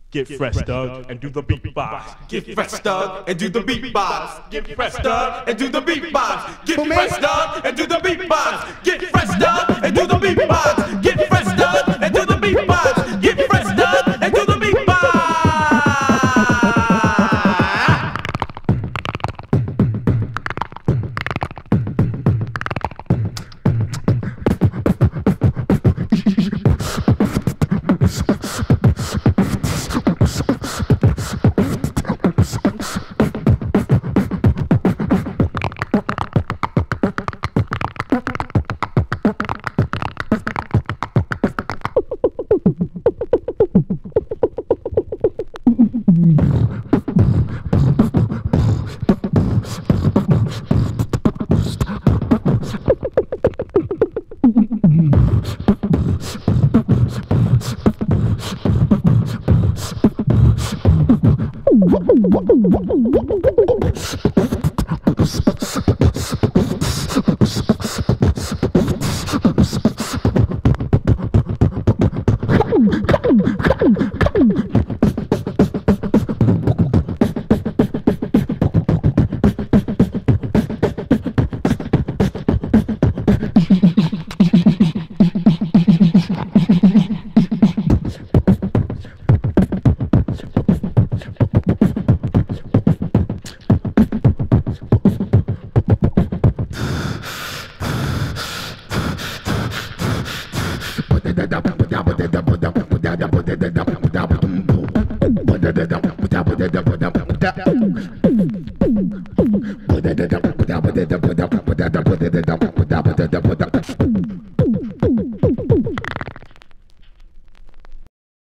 Get fresh, Doug, and do the beatbox. Get fresh, Doug, and do the beatbox. Get fresh, Doug, and do the beatbox. Get fresh, Doug, and do the beatbox. Get fresh, Doug, and do the beatbox. Get fresh, Doug, and do the beatbox. Get fresh, Doug, and do the beatbox. What?